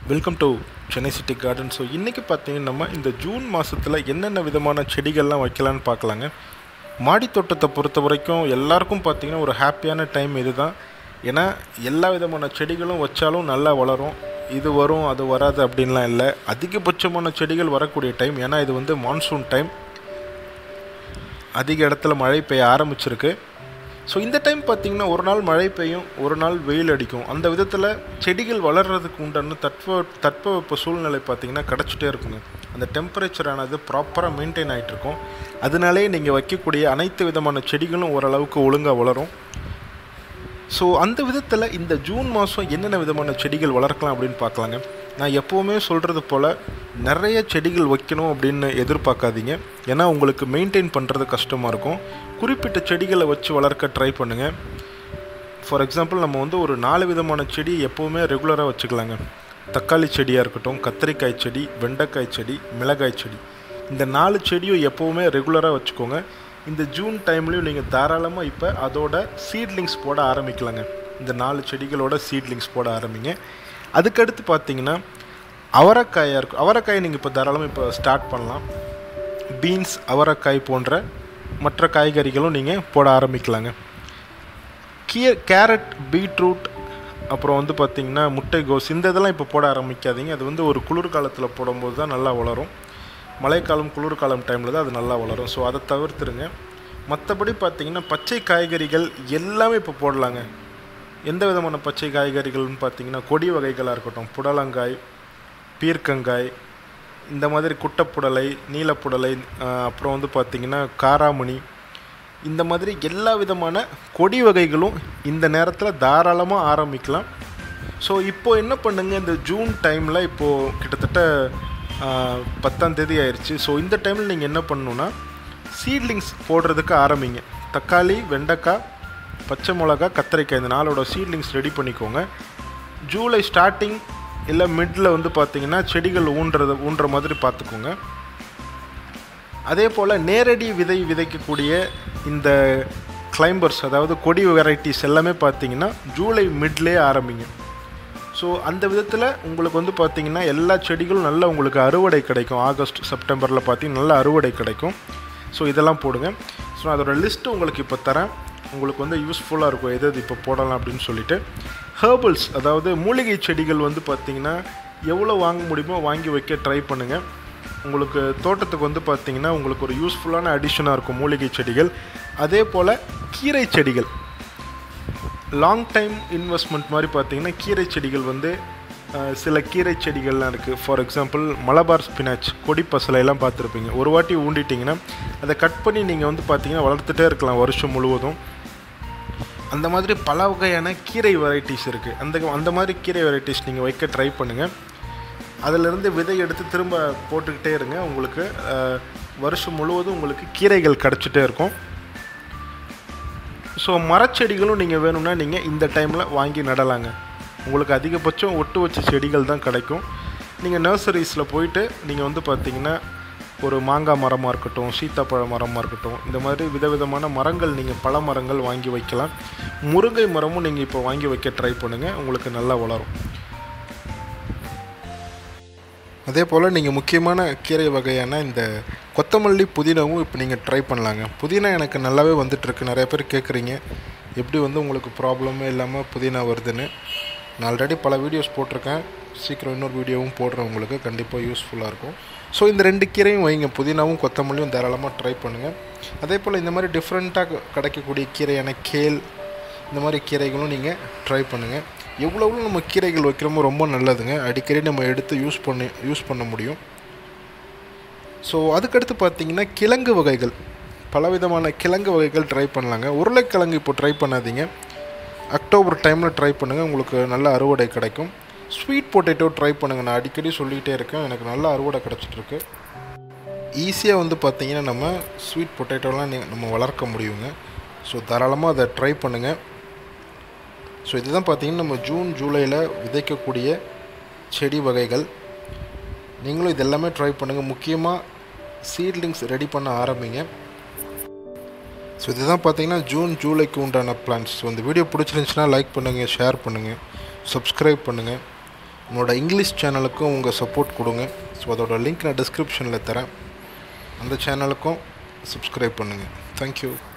Welcome to Chennai city garden. So இன்றைக்கி பார்த்தீங்கன்னா நம்ம இந்த ஜூன் மாதத்தில் என்னென்ன விதமான செடிகள்லாம் வைக்கலான்னு பார்க்கலாங்க. மாடி தோட்டத்தை பொறுத்த வரைக்கும் எல்லாருக்கும் பார்த்திங்கன்னா ஒரு ஹாப்பியான டைம் இது தான். ஏன்னா எல்லா விதமான செடிகளும் வச்சாலும் நல்லா வளரும். இது வரும் அது வராது அப்படின்லாம் இல்லை, அதிகபட்சமான செடிகள் வரக்கூடிய டைம். ஏன்னா இது வந்து மான்சூன் டைம், அதிக இடத்துல மழை பெய்ய ஆரம்பிச்சிருக்கு. ஸோ இந்த டைம் பார்த்திங்கன்னா ஒரு நாள் மழை பெய்யும், ஒரு நாள் வெயில் அடிக்கும். அந்த விதத்தில் செடிகள் வளர்கிறதுக்கு உண்டான தட்பவெப்ப சூழ்நிலை பார்த்திங்கன்னா கிடச்சிட்டே இருக்குங்க. அந்த டெம்பரேச்சரானது ப்ராப்பராக மெயின்டைன் ஆகிட்ருக்கும். அதனாலே நீங்கள் வைக்கக்கூடிய அனைத்து விதமான செடிகளும் ஓரளவுக்கு ஒழுங்காக வளரும். ஸோ அந்த விதத்தில் இந்த ஜூன் மாதம் என்னென்ன விதமான செடிகள் வளர்க்கலாம் அப்படின்னு பார்க்கலாங்க. நான் எப்போவுமே சொல்கிறது போல் நிறைய செடிகள் வைக்கணும் அப்படின்னு எதிர்பார்க்காதீங்க. ஏன்னா உங்களுக்கு மெயின்டைன் பண்ணுறது கஷ்டமாக இருக்கும். குறிப்பிட்ட செடிகளை வச்சு வளர்க்க ட்ரை பண்ணுங்கள். ஃபார் எக்ஸாம்பிள் நம்ம வந்து ஒரு 4 விதமான செடி எப்போவுமே ரெகுலராக வச்சுக்கலாங்க. தக்காளி செடியாக இருக்கட்டும், கத்திரிக்காய் செடி, வெண்டைக்காய் செடி, மிளகாய் செடி, இந்த 4 செடியும் எப்போவுமே ரெகுலராக வச்சுக்கோங்க. இந்த ஜூன் டைம்லேயும் நீங்கள் தாராளமாக இப்போ அதோட சீட்லிங்ஸ் போட ஆரம்பிக்கலாங்க. இந்த 4 செடிகளோட சீட்லிங்ஸ் போட ஆரம்பிங்க. அதுக்கடுத்து பார்த்தீங்கன்னா அவரைக்காயாக இருக்கும். அவரைக்காயை நீங்கள் இப்போ தாராளமாக இப்போ ஸ்டார்ட் பண்ணலாம். பீன்ஸ், அவரைக்காய் போன்ற மற்ற காய்கறிகளும் நீங்கள் போட ஆரம்பிக்கலாங்க. கேரட், பீட்ரூட், அப்புறம் வந்து பார்த்திங்கன்னா முட்டைகோஸ், இந்த இதெல்லாம் இப்போ போட ஆரம்பிக்காதீங்க. அது வந்து ஒரு குளிர்காலத்தில் போடும்போது தான் நல்லா வளரும். மழைக்காலம் குளிர்காலம் டைமில் தான் அது நல்லா வளரும். ஸோ அதை தவிர்த்துருங்க. மற்றபடி பார்த்திங்கன்னா பச்சை காய்கறிகள் எல்லாமே இப்போ போடலாங்க. எந்த விதமான பச்சை காய்கறிகள்னு பார்த்திங்கன்னா கொடி வகைகளாக இருக்கட்டும், புடலங்காய், பீர்க்கங்காய், இந்த மாதிரி குட்டைப்புடலை, நீலப்புடலை, அப்புறம் வந்து பார்த்திங்கன்னா காராமணி, இந்த மாதிரி எல்லா விதமான கொடி வகைகளும் இந்த நேரத்தில் தாராளமாக ஆரம்பிக்கலாம். ஸோ இப்போது என்ன பண்ணுங்க, இந்த ஜூன் டைமில் இப்போது கிட்டத்தட்ட 10ஆம் தேதி ஆயிடுச்சு. ஸோ இந்த டைமில் நீங்கள் என்ன பண்ணணுன்னா சீட்லிங்ஸ் போடுறதுக்கு ஆரம்பிங்க. தக்காளி, வெண்டைக்காய், பச்சை மிளகா, கத்திரிக்காய், இந்த 4ஓட சீட்லிங்ஸ் ரெடி பண்ணிக்கோங்க. ஜூலை ஸ்டார்டிங் இல்லை மிடில் வந்து பார்த்திங்கன்னா செடிகள் ஊன்ற மாதிரி பார்த்துக்கோங்க. அதே போல் நேரடி விதைக்கக்கூடிய இந்த கிளைம்பர்ஸ், அதாவது கொடி வெரைட்டிஸ் எல்லாமே பார்த்திங்கன்னா ஜூலை மிட்லேயே ஆரம்பிங்க. ஸோ அந்த விதத்தில் உங்களுக்கு வந்து பார்த்திங்கன்னா எல்லா செடிகளும் நல்லா உங்களுக்கு அறுவடை கிடைக்கும். ஆகஸ்ட் செப்டம்பரில் பார்த்திங்கன்னா நல்ல அறுவடை கிடைக்கும். ஸோ இதெல்லாம் போடுங்க. ஸோ அதோட லிஸ்ட்டு உங்களுக்கு இப்போ தரேன். உங்களுக்கு வந்து யூஸ்ஃபுல்லாக இருக்கும் எது இப்போ போடலாம் அப்படின்னு சொல்லிட்டு. ஹெர்பல்ஸ், அதாவது மூலிகை செடிகள் வந்து பார்த்திங்கன்னா எவ்வளோ வாங்க முடியுமோ வாங்கி வைக்க ட்ரை பண்ணுங்கள். உங்களுக்கு தோட்டத்துக்கு வந்து பார்த்திங்கன்னா உங்களுக்கு ஒரு யூஸ்ஃபுல்லான அடிஷனாக இருக்கும் மூலிகை செடிகள். அதே போல் கீரை செடிகள், லாங் டைம் இன்வெஸ்ட்மெண்ட் மாதிரி பார்த்திங்கன்னா கீரை செடிகள் வந்து சில கீரை செடிகள்லாம் இருக்குது. ஃபார் எக்ஸாம்பிள் மலபார் ஸ்பினாச், கொடி பசலையெல்லாம் பார்த்துருப்பீங்க. ஒரு வாட்டி ஊண்டிட்டிங்கன்னா அதை கட் பண்ணி நீங்கள் வந்து பார்த்திங்கன்னா வளர்த்துட்டே இருக்கலாம் வருஷம் முழுவதும். அந்த மாதிரி பல வகையான கீரை வெரைட்டிஸ் இருக்குது. அந்த மாதிரி கீரை வெரைட்டிஸ் நீங்கள் வைக்க ட்ரை பண்ணுங்கள். அதிலிருந்து விதை எடுத்து திரும்ப போட்டுக்கிட்டே இருங்க. உங்களுக்கு வருஷம் முழுவதும் உங்களுக்கு கீரைகள் கிடச்சிட்டே இருக்கும். ஸோ மரச்செடிகளும் நீங்கள் வேணும்னா நீங்கள் இந்த டைமில் வாங்கி நடலாங்க. உங்களுக்கு அதிகபட்சம் ஒட்டு வச்ச செடிகள் தான் கிடைக்கும். நீங்கள் நர்சரிஸில் போயிட்டு நீங்கள் வந்து பார்த்திங்கன்னா ஒரு மாங்காய் மரமாக இருக்கட்டும், சீத்தாப்பழ மரமாக இருக்கட்டும், இந்த மாதிரி விதவிதமான மரங்கள் நீங்கள் பல மரங்கள் வாங்கி வைக்கலாம். முருங்கை மரமும் நீங்கள் இப்போ வாங்கி வைக்க ட்ரை பண்ணுங்கள், உங்களுக்கு நல்லா வளரும். அதே போல் நீங்கள் முக்கியமான கீரை வகையான இந்த கொத்தமல்லி, புதினாவும் இப்போ நீங்கள் ட்ரை பண்ணலாங்க. புதினா எனக்கு நல்லாவே வந்துட்டுருக்கு. நிறைய பேர் கேட்குறீங்க எப்படி வந்து உங்களுக்கு ப்ராப்ளமே இல்லாமல் புதினா வருதுன்னு. நான் ஆல்ரெடி பல வீடியோஸ் போட்டிருக்கேன். சீக்கிரம் இன்னொரு வீடியோவும் போடுறேன், உங்களுக்கு கண்டிப்பாக யூஸ்ஃபுல்லாக இருக்கும். ஸோ இந்த 2 கீரையும் வைங்க, புதினாவும் கொத்தமல்லியும் தாராளமாக ட்ரை பண்ணுங்கள். அதே போல் இந்த மாதிரி டிஃப்ரெண்ட்டாக கிடைக்கக்கூடிய கீரையான கேல், இந்த மாதிரி கீரைகளும் நீங்கள் ட்ரை பண்ணுங்கள். எவ்வளோ நம்ம கீரைகள் வைக்கிறோமோ ரொம்ப நல்லதுங்க. அடிக்கடி நம்ம எடுத்து யூஸ் பண்ண முடியும். ஸோ அதுக்கடுத்து பார்த்திங்கன்னா கிழங்கு வகைகள், பலவிதமான கிழங்கு வகைகள் ட்ரை பண்ணலாங்க. உருளைக்கிழங்கு இப்போ ட்ரை பண்ணாதீங்க, அக்டோபர் டைமில் ட்ரை பண்ணுங்கள், உங்களுக்கு நல்ல அறுவடை கிடைக்கும். ஸ்வீட் பொட்டேட்டோ ட்ரை பண்ணுங்கள். நான் அடிக்கடி சொல்லிகிட்டே இருக்கேன், எனக்கு நல்ல அறுவடை கிடச்சிட்ருக்கு. ஈஸியாக வந்து பார்த்திங்கன்னா நம்ம ஸ்வீட் பொட்டேட்டோலாம் நம்ம வளர்க்க முடியுங்க. ஸோ தாராளமாக அதை ட்ரை பண்ணுங்கள். ஸோ இதுதான் பார்த்திங்கன்னா நம்ம ஜூன் ஜூலையில் விதைக்கக்கூடிய செடி வகைகள். நீங்களும் இதெல்லாமே ட்ரை பண்ணுங்கள். முக்கியமாக சீட்லிங்ஸ் ரெடி பண்ண ஆரம்பிங்க. ஸோ இதுதான் பார்த்திங்கன்னா ஜூன் ஜூலைக்கு உண்டான பிளான்ஸ். ஸோ இந்த வீடியோ பிடிச்சிருந்துச்சுன்னா லைக் பண்ணுங்கள், ஷேர் பண்ணுங்கள், சப்ஸ்கிரைப் பண்ணுங்கள். என்னோட இங்கிலீஷ் சேனலுக்கும் உங்கள் சப்போர்ட் கொடுங்க. ஸோ அதோட லிங்க் நான் டிஸ்கிரிப்ஷனில் தரேன். அந்த சேனலுக்கும் சப்ஸ்கிரைப் பண்ணுங்கள். தேங்க்யூ.